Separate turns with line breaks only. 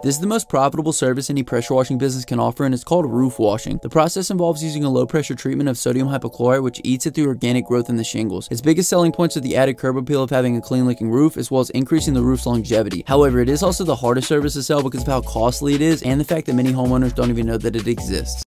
This is the most profitable service any pressure washing business can offer, and it's called roof washing. The process involves using a low pressure treatment of sodium hypochlorite, which eats it through organic growth in the shingles. Its biggest selling points are the added curb appeal of having a clean looking roof, as well as increasing the roof's longevity. However, it is also the hardest service to sell because of how costly it is and the fact that many homeowners don't even know that it exists.